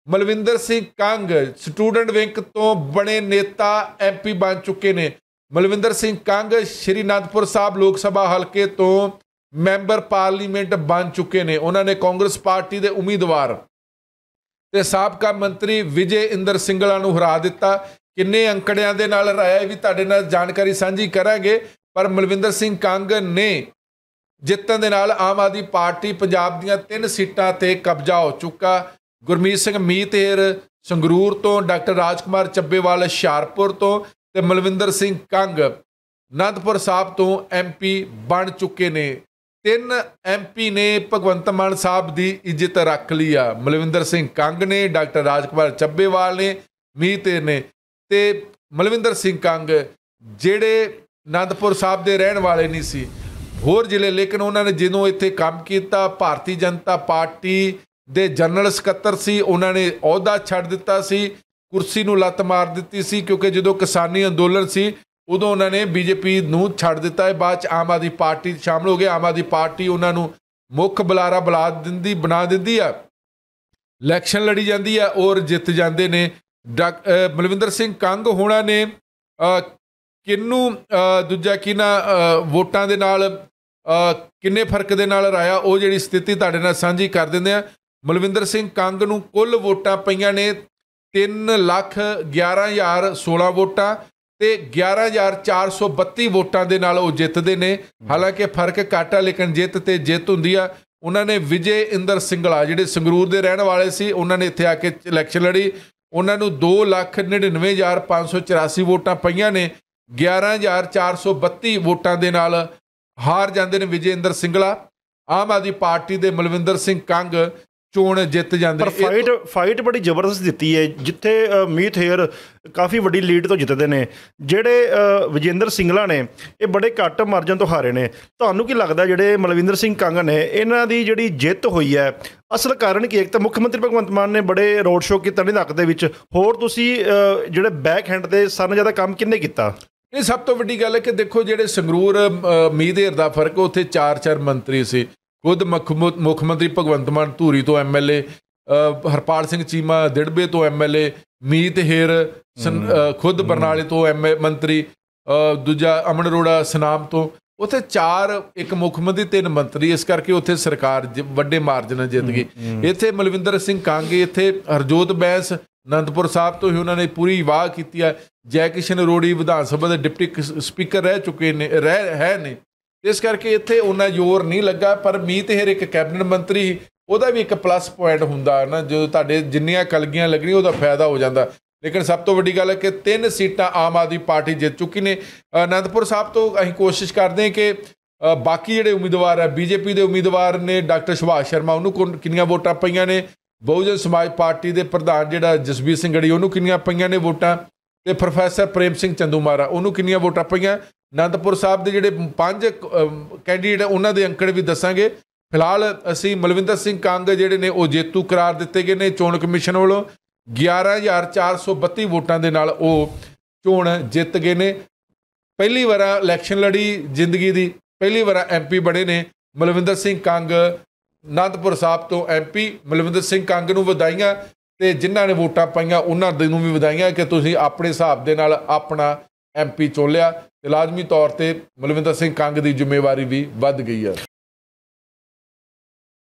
Malvinder Singh Kang student wing ਤੋਂ ਬਣੇ नेता MP बन चुके ने। ਮਲਵਿੰਦਰ ਸਿੰਘ ਕੰਗ श्री आनंदपुर साहब लोक सभा हल्के तो मैंबर पार्लीमेंट बन चुके ने। उन्होंने कांग्रेस पार्टी के उम्मीदवार ते साबका मंत्री विजय इंदर सिंगला नूं हरा दिता। किन्ने अंकड़ियां दे नाल हराया भी तुहाडे नाल जानकारी सांझी करांगे, पर मलविंदर सिंह कंग ने जितण दे नाल आम आदमी पार्टी पंजाब दीआं 3 सीटां ते कब्जा हो चुका। गुरमीत सिंह मीतहेर संगरूर तो, डॉक्टर राजकुमार ਚੱਬੇਵਾਲ ਹੁਸ਼ਿਆਰपुर तो ते ਮਲਵਿੰਦਰ ਸਿੰਘ ਕੰਗ आनंदपुर साहब तो MP बन चुके ने। 3 MP ने भगवंत मान साहब की इज्जत रख ली आ। मलविंदर सिंह कंग ने, डॉक्टर राजकुमार ਚੱਬੇਵਾਲ ने, मीतहेर ने ते मलविंदर सिंह कंग ਜਿਹੜੇ आनंदपुर साहब के रहने वाले नहीं सी, होर जिले, लेकिन उन्होंने ਜਦੋਂ ਇੱਥੇ काम किया भारतीय जनता पार्टी ਦੇ जनरल ਸਕੱਤਰ ਸੀ, उन्होंने अहुदा ਛੱਡ ਦਿੱਤਾ ਸੀ, कुर्सी ਨੂੰ ਲੱਤ ਮਾਰ ਦਿੱਤੀ ਸੀ, क्योंकि ਜਦੋਂ किसानी अंदोलन ਸੀ उदों उन्होंने बीजेपी ਨੂੰ ਛੱਡ ਦਿੱਤਾ है। बाद च आम आदमी पार्टी शामिल हो गए। आम आदमी पार्टी उन्होंने मुख बुलारा बना दिंदी आ, इलैक्शन लड़ी जाती है और जित जाते हैं। ਮਲਵਿੰਦਰ ਸਿੰਘ ਕੰਗ ਹੋਣਾ ने किनू दूजा किना वोटां दे नाल किन्ने फर्क दे नाल हराया, वो जिहड़ी स्थिति तुहाडे नाल सांझी कर दिंदे आ। मलविंदर सिंह कंग नूं कुल वोटां पईआं ने 3,11,016 वोटां ते 11,432 वोटां दे नाल वो जितदे ने। हालांकि फर्क घट आ, लेकिन जित ते जित हुंदी आ। उन्होंने विजय इंदर सिंगला जिहड़े संगरूर दे रहण वाले सी, उन्होंने इत्थे आके इलैक्शन लड़ी। उन्होंने 2,99,584 वोटां पईआं ने। 11,432 वोटां दे नाल हार जाते हैं विजय इंदर सिंगला। आम आदमी पार्टी के मलविंदर सिंह कंग चोण जित जाते हैं। फाइट बड़ी जबरदस्त दी है, जिथे मीतहेर काफ़ी वड्डी लीड तो जितते हैं, जेडे विजेंद्र सिंगला ने ये बड़े घट मार्जन तो हारे ने। तुहानूं की लगता जेडे मलविंदर सिंह कंग ने इन्हां दी जिहड़ी जित हुई है, असल कारण की? एक तो मुख्यमंत्री भगवंत मान ने बड़े रोड शो किया ढिंढाक दे विच, होर तुसीं जिहड़े बैक हैंड ते सारे नालों ज़्यादा काम किन्ने कीता? ये सब तो वड्डी गल है कि देखो जिहड़े संगरूर मीतहेर दा फर्क, उत्थे 4 मंत्री सी। खुद मुख्यमंत्री भगवंत मान धूरी तो MLA, हरपाल सिंह चीमा दिड़बे तो MLA, मीतहेर खुद बरनाले तो मंत्री, दूजा अमन अरोड़ा सनाम तो। उत्थे 4 एक मुख्यमंत्री 3 मंत्री, इस करके उत्थे सरकार वड्डे मार्जन जित गई। इत्थे मलविंदर सिंह कंग, इत्थे हरजोत बैंस आनंदपुर साहब तो ही उन्होंने पूरी वाह की है। जय किशन अरोड़ी विधान सभा के डिप्टी स्पीकर रह चुके ने, है ने, इस करके इत्थे उन्ना जोर नहीं लगा। पर मीतहेर एक कैबिनेट मंत्री, ਉਹਦਾ भी एक प्लस पॉइंट ਹੁੰਦਾ ना, जो ਤੁਹਾਡੇ जिन्नियां कलगियां लगनियां ਉਹਦਾ फायदा हो जाता। लेकिन सब तो वड्डी गल है कि 3 सीटां आम आदमी पार्टी जित चुकी ने। आनंदपुर साहब तो असीं कोशिश करते हैं कि बाकी जिहड़े उम्मीदवार है, बीजेपी के उम्मीदवार ने, डॉक्टर सुभाष शर्मा उन्होंने किन्नियां वोटां पईआं ने, बहुजन समाज पार्टी के प्रधान जिहड़ा जसबीर सिंह गढ़ी उन्होंने किन्नियां पईआं ने वोटां, ते प्रोफैसर प्रेम सिंह चंदूमारा उन्होंने किन्नियां वोटां पईआं। आनंदपुर साहब के जिहड़े 5 कैंडीडेट उन्होंने अंकड़े भी दसांगे। फिलहाल असी मलविंदर सिंह कंग जिहड़े ने वो जेतू करार दिते गए ने चोण कमीशन वालों। 11,432 वोटां दे नाल वो चोण जित गए ने। पहली बार इलैक्शन लड़ी जिंदगी की, पहली बार MP बने ने मलविंदर सिंह कंग आनंदपुर साहब तो MP। मलविंदर सिंह कंग नूं वधाइयां ते जिन्हां ने वोटां पाईआं उन्हां नूं भी वधाइयां कि तुसीं अपने हिसाब दे नाल अपना MP चुन लिया। लाजमी तौर पर मलविंदर सिंह कंग की जिम्मेवारी भी वध गई है।